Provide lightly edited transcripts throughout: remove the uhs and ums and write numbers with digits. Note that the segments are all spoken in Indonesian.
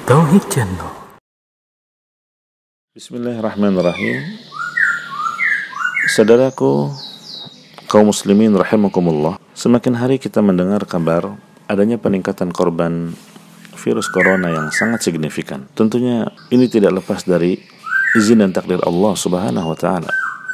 Tauhid Channel. Bismillahirrahmanirrahim. Saudaraku kaum muslimin rahimakumullah, semakin hari kita mendengar kabar adanya peningkatan korban virus corona yang sangat signifikan. Tentunya ini tidak lepas dari izin dan takdir Allah Subhanahu wa taala.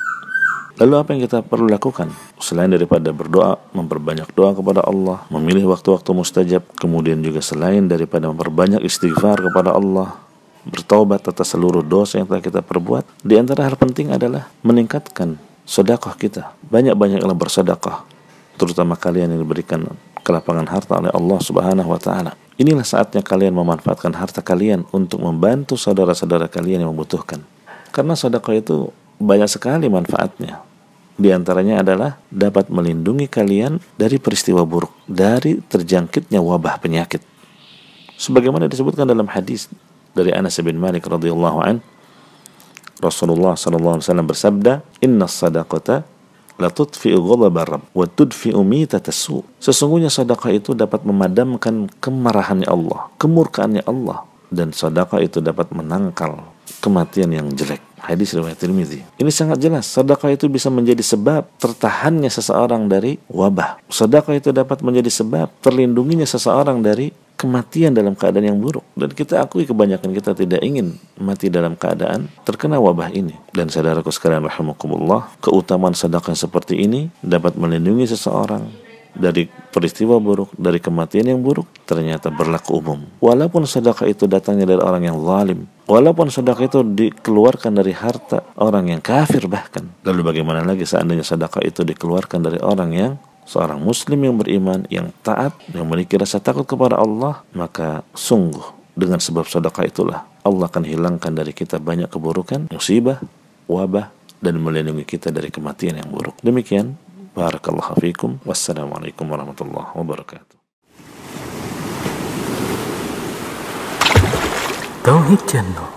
Lalu apa yang kita perlu lakukan? Selain daripada berdoa, memperbanyak doa kepada Allah, memilih waktu-waktu mustajab, kemudian juga selain daripada memperbanyak istighfar kepada Allah, bertaubat atas seluruh dosa yang telah kita perbuat, di antara hal penting adalah meningkatkan sedekah kita. Banyak-banyaklah bersedekah, terutama kalian yang diberikan kelapangan harta oleh Allah Subhanahu wa taala. Inilah saatnya kalian memanfaatkan harta kalian untuk membantu saudara-saudara kalian yang membutuhkan. Karena sedekah itu banyak sekali manfaatnya. Di antaranya adalah dapat melindungi kalian dari peristiwa buruk, dari terjangkitnya wabah penyakit. Sebagaimana disebutkan dalam hadis dari Anas bin Malik radhiyallahu an, Rasulullah sallallahu alaihi wasallam bersabda, "Inna sadaqata la tudfi'u ghadabar rabb wa tudfi'u mitatas su." Sesungguhnya sedekah itu dapat memadamkan kemarahannya Allah, kemurkaannya Allah, dan sedekah itu dapat menangkal kematian yang jelek. Hadis riwayat Tirmidzi. Ini sangat jelas, sedekah itu bisa menjadi sebab tertahannya seseorang dari wabah. Sedekah itu dapat menjadi sebab terlindunginya seseorang dari kematian dalam keadaan yang buruk. Dan kita akui kebanyakan kita tidak ingin mati dalam keadaan terkena wabah ini. Dan saudaraku sekalian rahimakumullah, keutamaan sedekah seperti ini dapat melindungi seseorang dari peristiwa buruk, dari kematian yang buruk, ternyata berlaku umum. Walaupun sedekah itu datangnya dari orang yang zalim, walaupun sedekah itu dikeluarkan dari harta orang yang kafir bahkan. Lalu bagaimana lagi seandainya sedekah itu dikeluarkan dari orang yang seorang muslim yang beriman, yang taat, yang memiliki rasa takut kepada Allah, maka sungguh dengan sebab sedekah itulah Allah akan hilangkan dari kita banyak keburukan, musibah, wabah, dan melindungi kita dari kematian yang buruk. Demikian, barakallahu fikum. Wassalamualaikum warahmatullahi wabarakatuh. Tauhid Channel.